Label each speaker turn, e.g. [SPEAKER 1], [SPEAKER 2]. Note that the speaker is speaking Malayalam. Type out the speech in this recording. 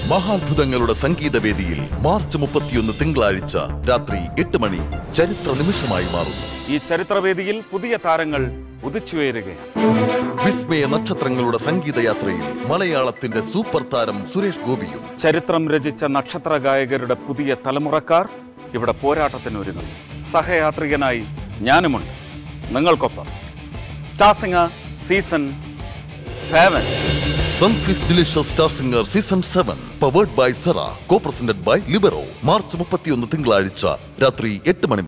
[SPEAKER 1] മഹാത്ഭുതങ്ങളുടെ സംഗീതവേദിയിൽ മാർച്ച് 31 തിങ്കളാഴ്ച രാത്രി 8 മണി ചരിത്ര നിമിഷമായി മാറുന്നു.
[SPEAKER 2] ഈ ചരിത്രവേദിയിൽ പുതിയ താരങ്ങൾ ഉദിച്ചുയരുകയാണ്.
[SPEAKER 1] വിസ്മയ നക്ഷത്രങ്ങളുടെ സംഗീതയാത്രയിൽ മലയാളത്തിന്റെ സൂപ്പർ താരം സുരേഷ് ഗോപിയും
[SPEAKER 2] ചരിത്രം രചിച്ച നക്ഷത്ര ഗായകരുടെ പുതിയ തലമുറക്കാർ ഇവിടെ പോരാട്ടത്തിനൊരുങ്ങുന്നു. സഹയാത്രികനായി ഞാനുമുണ്ട് നിങ്ങൾക്കൊപ്പം. Star singer season 7.
[SPEAKER 1] Sunfist Delicious Star Singer Season 7 powered by Sara, co-presented by Libero. March 31 തിങ്കളാഴ്ച രാത്രി 8 മണി.